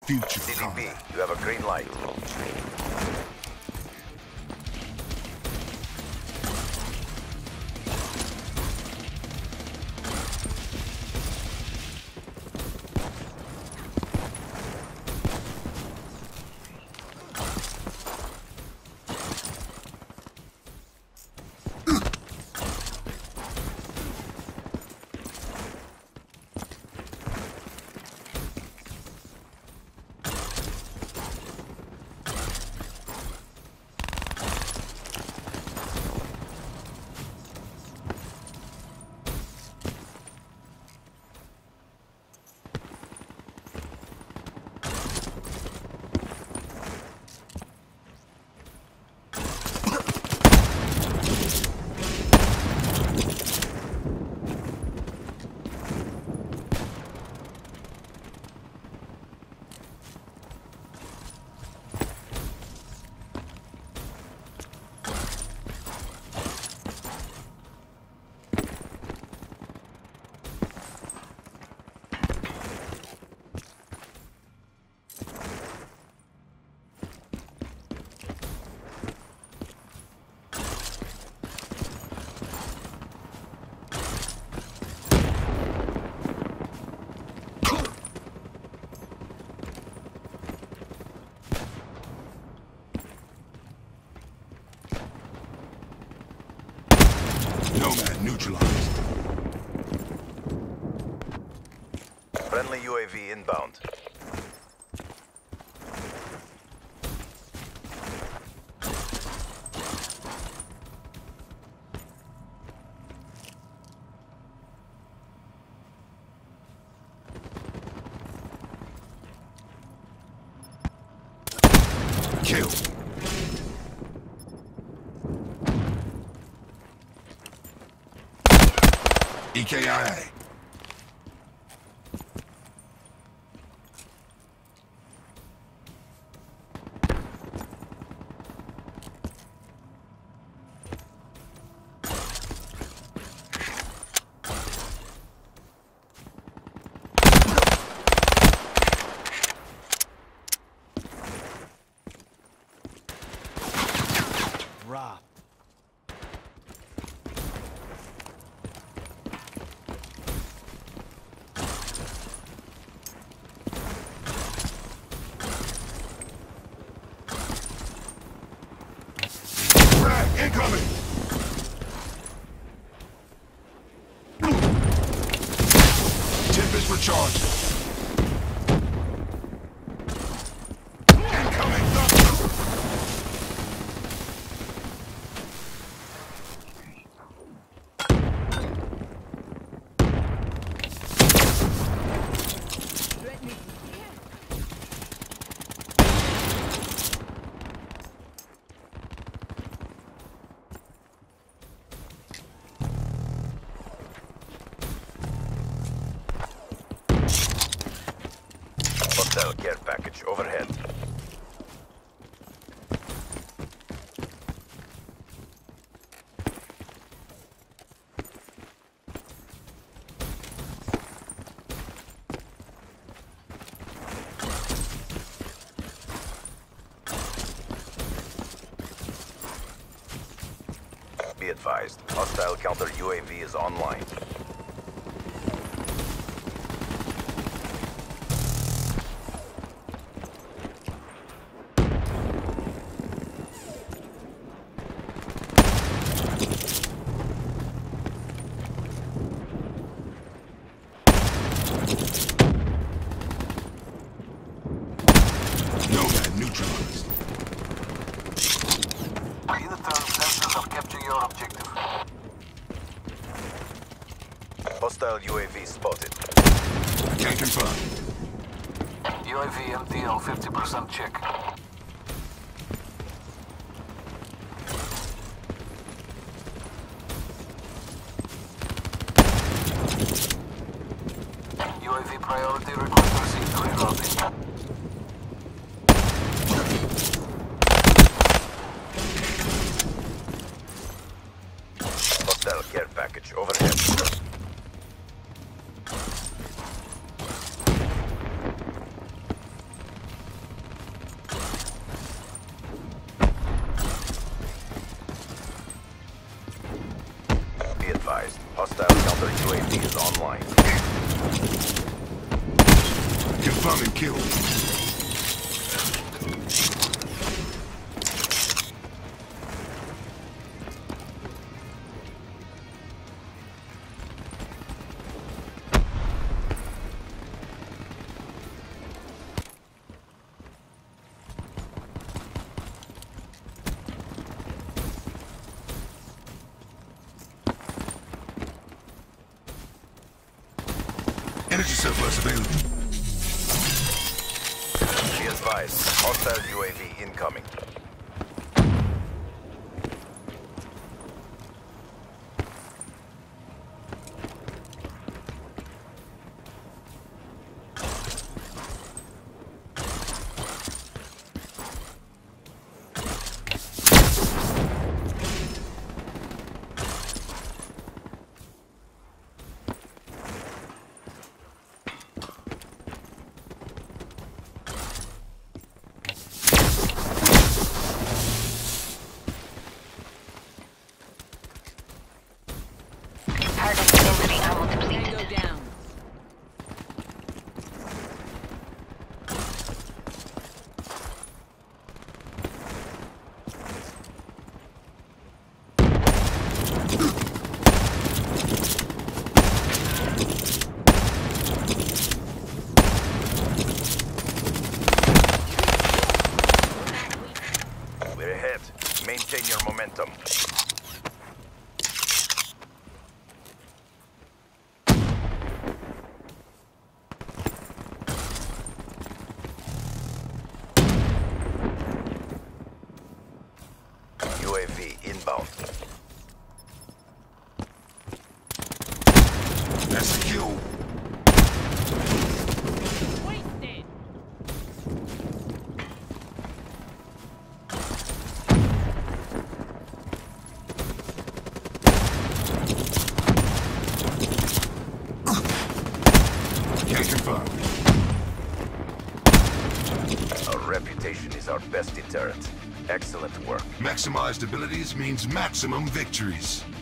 future CDP, combat. you have a green light. Nomad neutralized. Friendly UAV inbound. Kill. EKIA. Rob. Frag incoming. Tempest recharged. Incoming thruster. Hostile care package overhead. Be advised, hostile counter UAV is online. Nomad neutralized. In the turn, sensors have captured your objective. Hostile UAV spotted. Can confirm. UAV MTL 50% check. UAV priority request received. Rerouting. Hostile care package overhead. Secure. Energy surplus available. Be advised. Hostile UAV incoming. Target density ammo depleted. Tango down. We're ahead. Maintain your momentum. UAV inbound. That's secure. Wasted. Can confirm. Our reputation is our best deterrent. Excellent work. Maximized abilities means maximum victories.